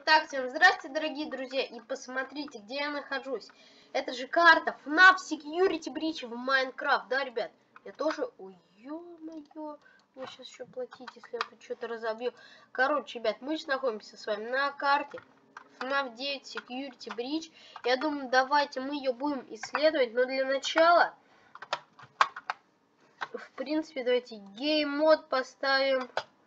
Итак, всем здравствуйте, дорогие друзья, и посмотрите, где я нахожусь. Это же карта FNAF Security Breach в Minecraft, да, ребят? Я тоже... Ой, ё-моё, мне сейчас еще платить, если я тут что-то разобью. Короче, ребят, мы же находимся с вами на карте FNAF 9 Security Breach. Я думаю, давайте мы ее будем исследовать, но для начала... В принципе, давайте Game Mode поставим.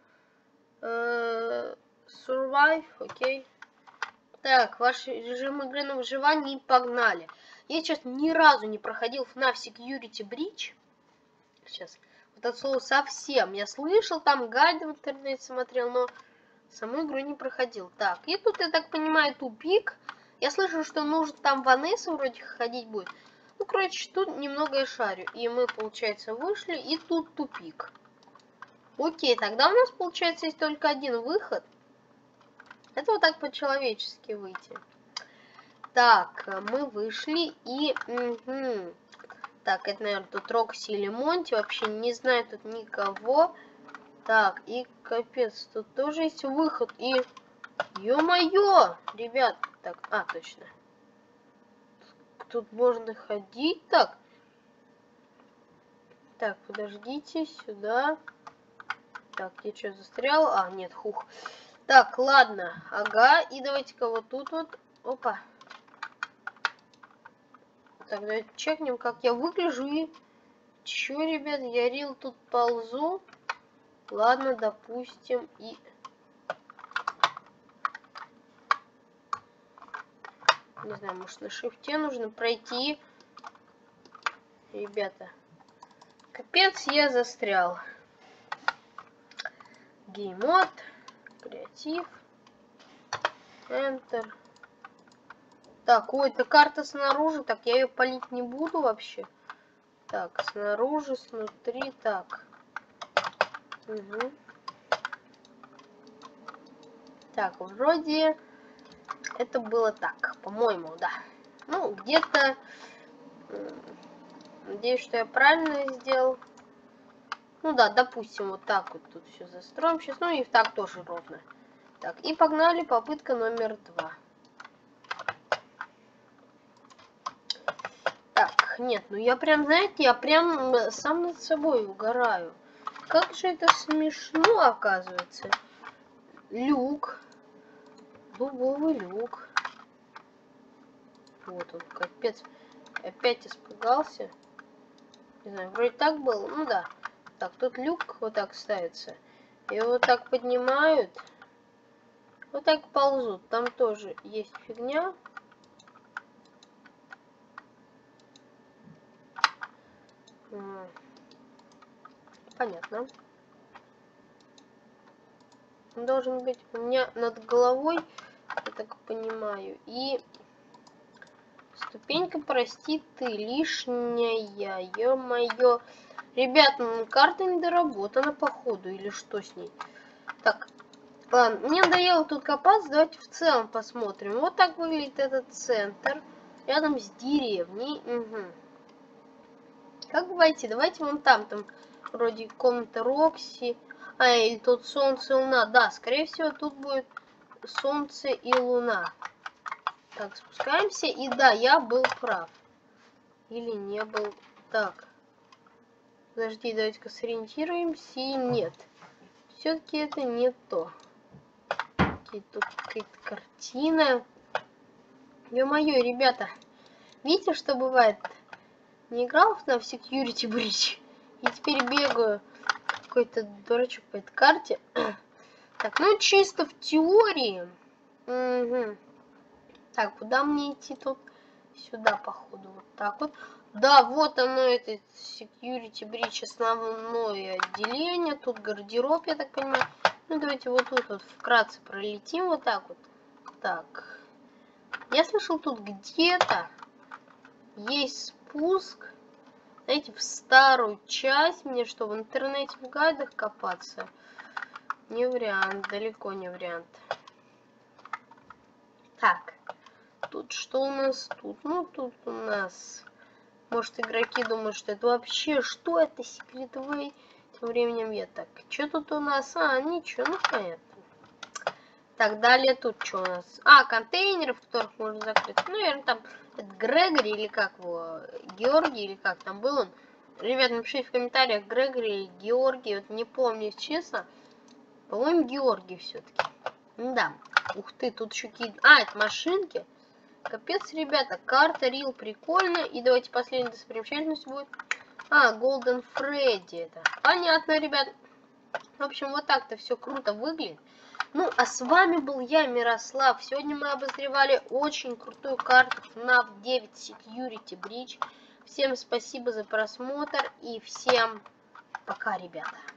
Survive, окей. Так, ваш режим игры на выживание, погнали. Я сейчас ни разу не проходил FNAF Security Breach. Сейчас, вот это слово совсем. Я слышал, там гайды в интернете смотрел, но саму игру не проходил. Так, и тут, я так понимаю, тупик. Я слышал, что нужно там Ванесса вроде ходить будет. Ну, короче, тут немного я шарю. И мы, получается, вышли, и тут тупик. Окей, тогда у нас, получается, есть только один выход. Это вот так по-человечески выйти. Так, мы вышли и... Так, это, наверное, тут Рокси или Монти. Вообще не знаю тут никого. Так, и капец, тут тоже есть выход. И... Ё-моё! Ребят, так, точно. Тут можно ходить так. Так, подождите, сюда. Так, я что, застрял? А, нет, хух. Так, ладно, ага, и давайте-ка вот тут вот, опа. Так, давайте чекнем, как я выгляжу и... Чё, ребят, я рил тут ползу. Ладно, допустим, и... Не знаю, может на шифте нужно пройти. Ребята, капец, я застрял. Геймод, креатив, Enter. Так, ой, это карта снаружи. Так, я ее палить не буду вообще. Так, снаружи, снутри, так. Угу. Так, вроде это было так, по-моему, да. Ну, где-то... Надеюсь, что я правильно сделал. Ну да, допустим, вот так вот тут все застроим сейчас. Ну и так тоже ровно. Так, и погнали, попытка номер 2. Так, нет, ну я прям, знаете, я прям сам над собой угораю. Как же это смешно, оказывается. Люк. Дубовый люк. Вот он, капец. Опять испугался. Не знаю, вроде так было. Ну да. Так, тут люк вот так ставится. И вот так поднимают. Вот так ползут. Там тоже есть фигня. Понятно. Он должен быть у меня над головой, я так понимаю. И ступенька, прости, ты лишняя. Ё-моё. Ребят, карта недоработана, походу, или что с ней? Так, ладно, мне надоело тут копаться, давайте в целом посмотрим. Вот так выглядит этот центр, рядом с деревней. Угу. Как войти? Давайте вон там вроде комната Рокси. Или тут солнце и луна. Да, скорее всего, тут будет солнце и луна. Так, спускаемся. И да, я был прав. Или не был. Так. Подожди, давайте-ка сориентируемся. И нет. Все-таки это не то. Тут какая-то картина. Ё-моё, ребята. Видите, что бывает? Не играл в FNAF Security Breach. И теперь бегаю. Какой-то дурачок по этой карте. Так, ну чисто в теории. Угу. Так, куда мне идти тут? Сюда, походу, вот так вот. Да, вот оно, это Security Breach, основное отделение. Тут гардероб, я так понимаю. Ну, давайте вот тут вот вкратце пролетим вот так вот. Так. Я слышал, тут где-то есть спуск. Знаете, в старую часть. Мне что, в интернете в гайдах копаться? Не вариант, далеко не вариант. Так, тут что у нас тут? Ну, тут у нас... Может, игроки думают, что это вообще... Что это, Secret Way? Тем временем я так... Что тут у нас? А, ничего, ну понятно. Так, далее тут что у нас? А, контейнеры, в которых можно закрыть. Ну, наверное, там это Грегори или как его? Георгий или как там был он? Ребят, напишите в комментариях, Грегори или Георгий. Вот не помню, честно. По-моему, Георгий все-таки. Да. Ух ты, тут еще какие-то... А, это машинки. Капец, ребята, карта Рил прикольно. И давайте последняя достопримечательность будет. А, Голден Фредди это. Понятно, ребят. В общем, вот так-то все круто выглядит. Ну, а с вами был я, Мирослав. Сегодня мы обозревали очень крутую карту FNAF 9 Security Breach. Всем спасибо за просмотр и всем пока, ребята.